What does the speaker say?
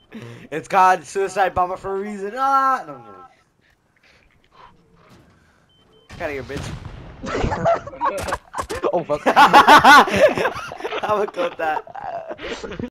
It's called suicide bomber for a reason. Ah, no, no. Get out of here, bitch. Oh fuck. I would cut that.